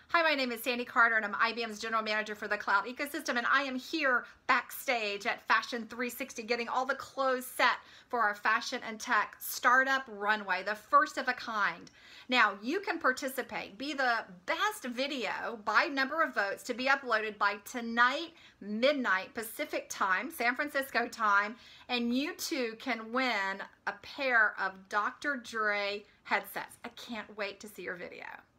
Hi, my name is Sandy Carter and I'm IBM's General Manager for the Cloud Ecosystem, and I am here backstage at Fashion 360 getting all the clothes set for our Fashion and Tech Startup Runway, the first of a kind. Now, you can participate, be the best video by number of votes to be uploaded by tonight, midnight Pacific time, San Francisco time, and you too can win a pair of Dr. Dre headsets. I can't wait to see your video.